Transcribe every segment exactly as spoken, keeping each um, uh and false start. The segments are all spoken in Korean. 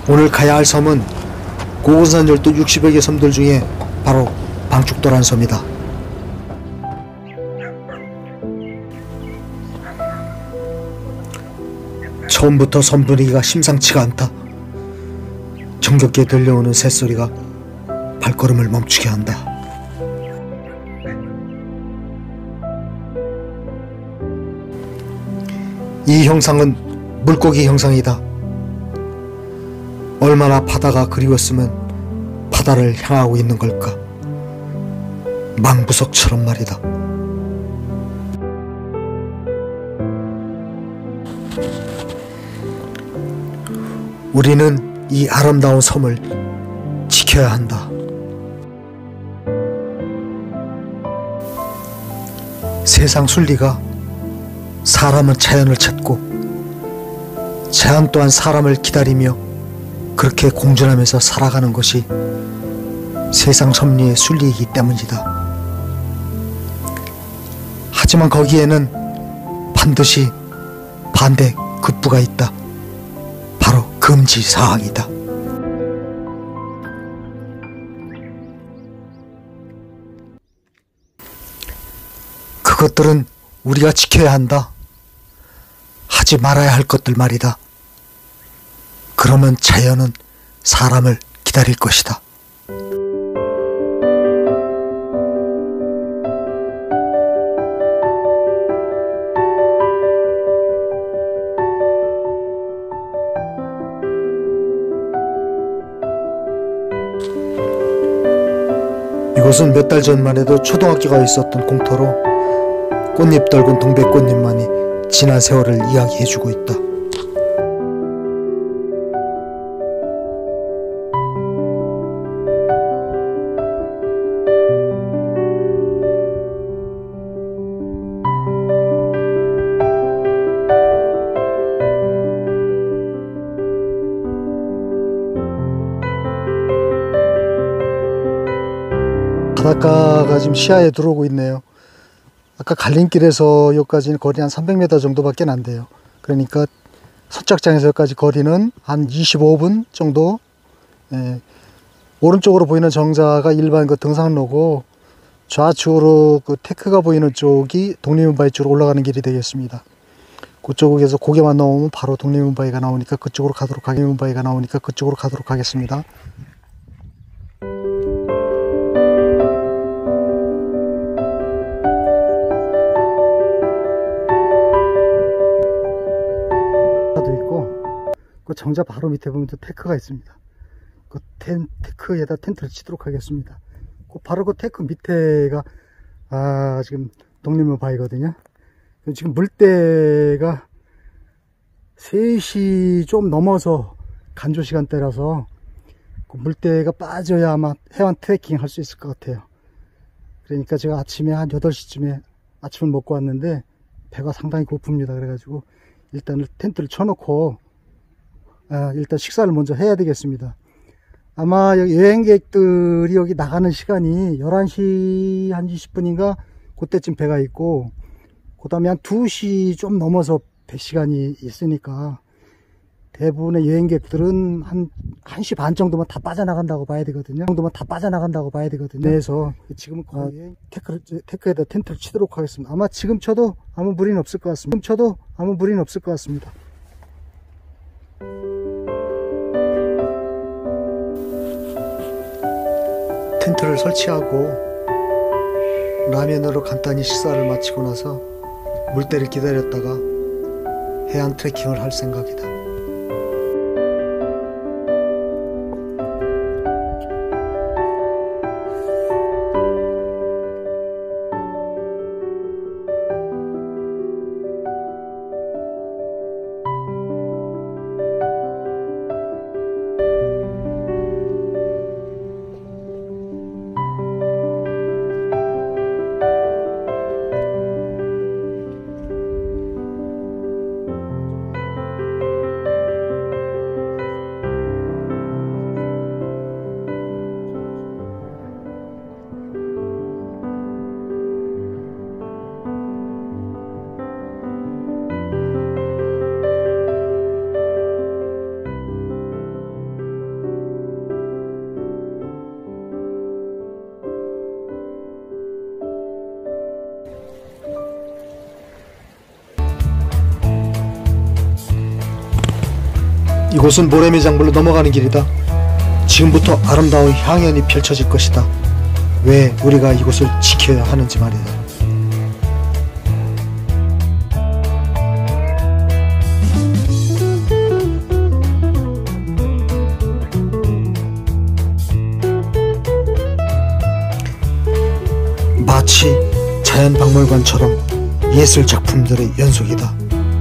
오늘 가야 할 섬은 고군산 열도 육십여 개 섬들 중에 바로 방축도라는 섬이다. 처음부터 섬 분위기가 심상치가 않다. 정겹게 들려오는 새소리가 발걸음을 멈추게 한다. 이 형상은 물고기 형상이다. 얼마나 바다가 그리웠으면 바다를 향하고 있는 걸까? 망부석처럼 말이다. 우리는 이 아름다운 섬을 지켜야 한다. 세상 순리가 사람은 자연을 찾고 자연 또한 사람을 기다리며 그렇게 공존하면서 살아가는 것이 세상 섭리의 순리이기 때문이다. 하지만 거기에는 반드시 반대 급부가 있다. 바로 금지 사항이다. 그것들은 우리가 지켜야 한다. 하지 말아야 할 것들 말이다. 그러면 자연은 사람을 기다릴 것이다. 이곳은 몇 달 전만 해도 초등학교가 있었던 공터로 꽃잎 덜군 동백꽃잎만이 지난 세월을 이야기해주고 있다. 바닷가가 지금 시야에 들어오고 있네요. 아까 갈림길에서 여기까지는 거리 한 삼백 미터 정도밖에 안 돼요. 그러니까 선착장에서 여기까지 거리는 한 이십오 분 정도. 예. 오른쪽으로 보이는 정자가 일반 그 등산로고 좌측으로 그 테크가 보이는 쪽이 독립문바위 쪽으로 올라가는 길이 되겠습니다. 그쪽에서 고개만 넘으면 바로 독립문바위가 나오니까 그쪽으로 가도록 독립문바위가 나오니까 그쪽으로 가도록 하겠습니다. 그 정자 바로 밑에 보면 또 테크가 있습니다. 그 텐, 테크에다 텐트를 치도록 하겠습니다. 그 바로 그 테크 밑에가 아 지금 독립문바위거든요. 지금 물때가 세 시 좀 넘어서 간조 시간대라서 그 물때가 빠져야 아마 해안 트레킹 할 수 있을 것 같아요. 그러니까 제가 아침에 한 여덟 시쯤에 아침을 먹고 왔는데 배가 상당히 고픕니다. 그래가지고 일단은 텐트를 쳐놓고 아, 일단 식사를 먼저 해야 되겠습니다. 아마 여행객들이 여기 나가는 시간이 열한 시 한 이십 분인가 그때쯤 배가 있고 그 다음에 한 두 시 좀 넘어서 배 시간이 있으니까 대부분의 여행객들은 한 한 시 반 정도면 다 빠져나간다고 봐야 되거든요. 정도면 다 빠져나간다고 봐야 되거든요. 그래서 지금은 거의 테크, 테크에다 텐트를 치도록 하겠습니다. 아마 지금 쳐도 아무 무리는 없을 것 같습니다. 지금 쳐도 아무 무리는 없을 것 같습니다. 텐트를 설치하고 라면으로 간단히 식사를 마치고 나서 물때를 기다렸다가 해안 트레킹을 할 생각이다. 이곳은 모래매장물로 넘어가는 길이다. 지금부터 아름다운 향연이 펼쳐질 것이다. 왜 우리가 이곳을 지켜야 하는지 말이다. 마치 자연박물관처럼 예술 작품들의 연속이다.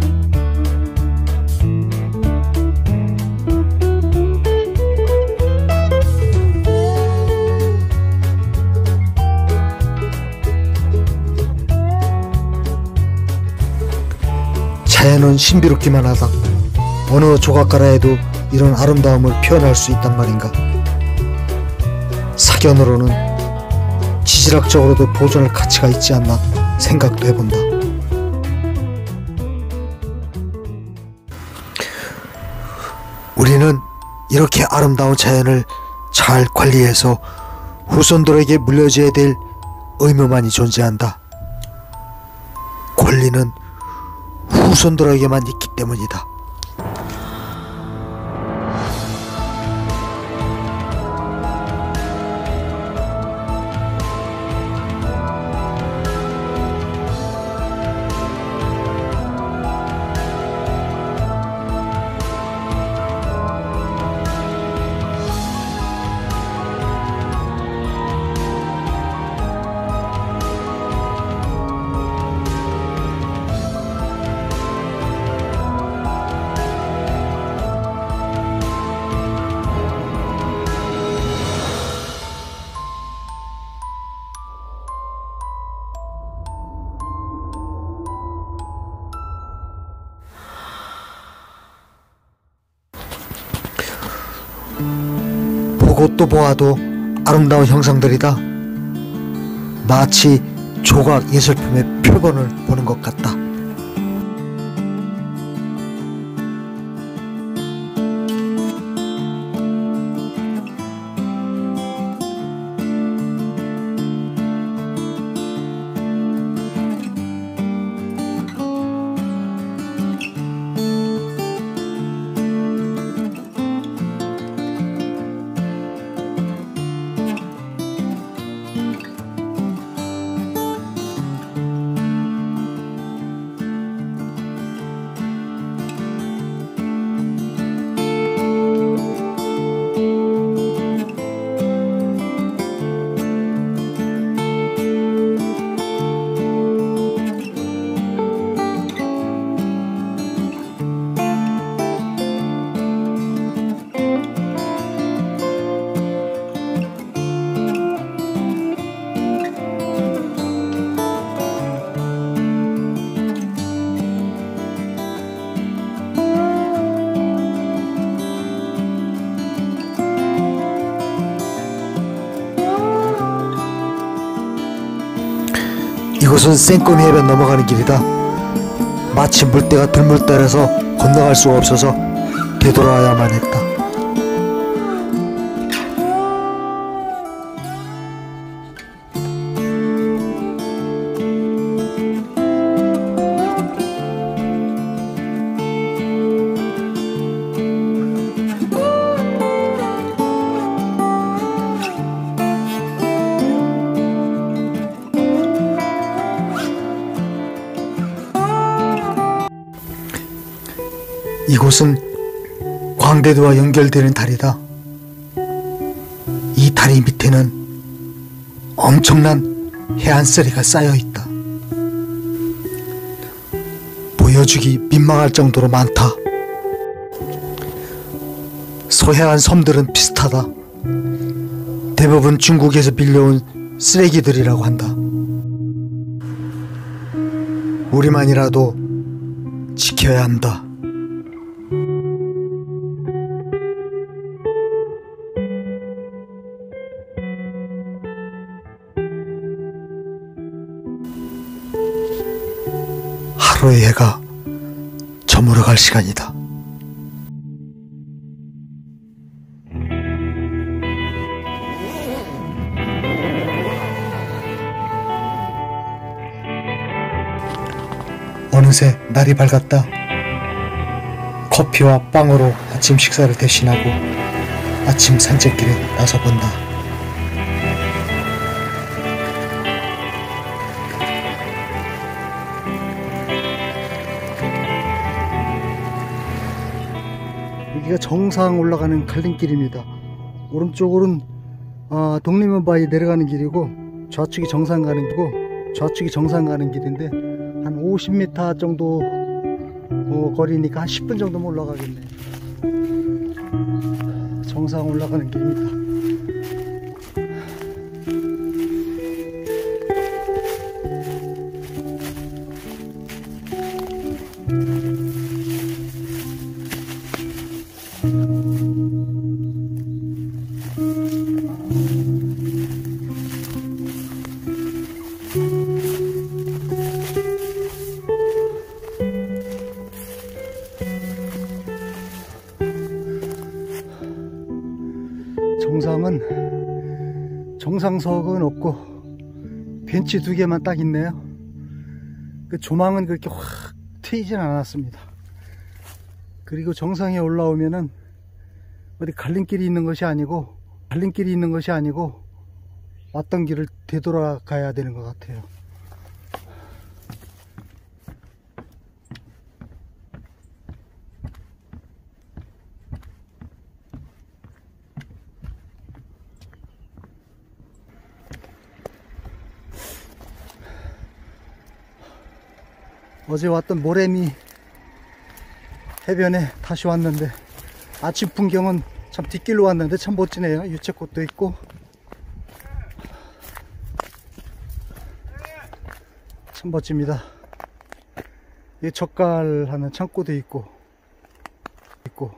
자연은 신비롭기만 하다. 어느 조각가라에도 이런 아름다움을 표현할 수 있단 말인가. 사견으로는 지질학적으로도 보존할 가치가 있지 않나 생각도 해본다. 우리는 이렇게 아름다운 자연을 잘 관리해서 후손들에게 물려줘야 될 의무만이 존재한다. 권리는 후손들에게만 있기 때문이다. 보고 또 보아도 아름다운 형상들이다. 마치 조각 예술품의 표본을 보는 것 같다. 이곳은 쌩꼬미 해변 넘어가는 길이다. 마치 물때가 들물때라서 건너갈 수가 없어서 되돌아야만 했다. 이곳은 광대도와 연결되는 다리다. 이 다리 밑에는 엄청난 해안쓰리가 쌓여있다. 보여주기 민망할 정도로 많다. 서해안 섬들은 비슷하다. 대부분 중국에서 빌려온 쓰레기들이라고 한다. 우리만이라도 지켜야 한다. 하루의 해가 저물어갈 시간이다. 어느새 날이 밝았다. 커피와 빵으로 아침 식사를 대신하고 아침 산책길에 나서본다. 여기가 정상 올라가는 갈림길입니다. 오른쪽으로는 어, 독립문바위 내려가는 길이고 좌측이 정상 가는 길이고 좌측이 정상 가는 길인데 한 오십 미터 정도 어, 거리니까 한 십 분 정도면 올라가겠네. 정상 올라가는 길입니다. 정상은 정상석은 없고 벤치 두 개만 딱 있네요. 그 조망은 그렇게 확 트이진 않았습니다. 그리고 정상에 올라오면은 어디 갈림길이 있는 것이 아니고 갈림길이 있는 것이 아니고 왔던 길을 되돌아가야 되는 것 같아요. 어제 왔던 모래미 해변에 다시 왔는데 아침 풍경은 참 뒷길로 왔는데 참 멋지네요. 유채꽃도 있고 참 멋집니다. 이 젓갈하는 창고도 있고 있고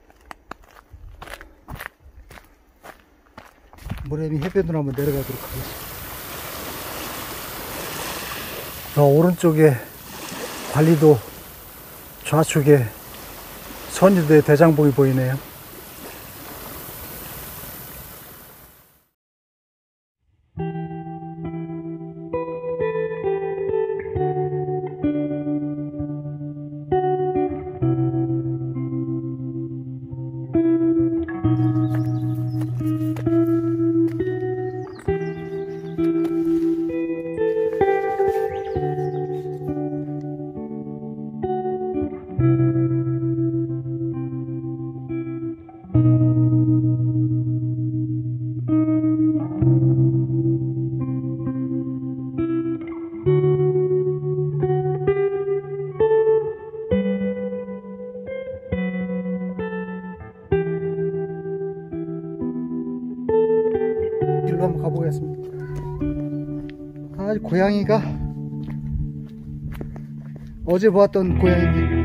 모래미 해변으로 한번 내려가도록 하겠습니다. 저 오른쪽에 관리도, 좌측에 선유대 대장봉이 보이네요. 길로 한번 가보겠습니다. 아, 고양이가 어제 보았던 고양이인데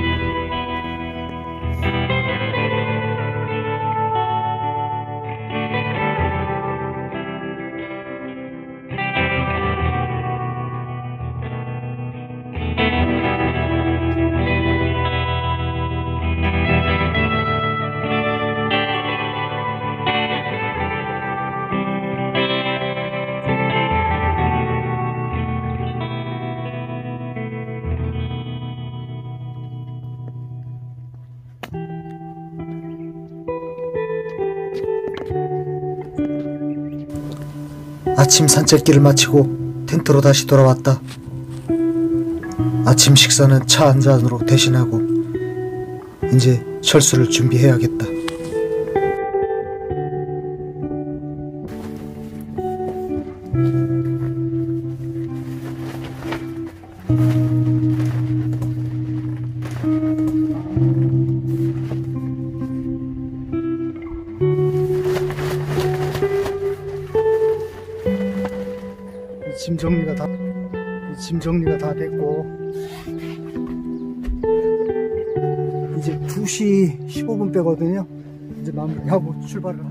아침 산책길을 마치고 텐트로 다시 돌아왔다. 아침 식사는 차 한 잔으로 대신하고 이제 철수를 준비해야겠다. 짐 정리가 다, 짐 정리가 다 됐고, 이제 두 시 십오 분 빼거든요. 이제 마무리하고 출발을 합니다.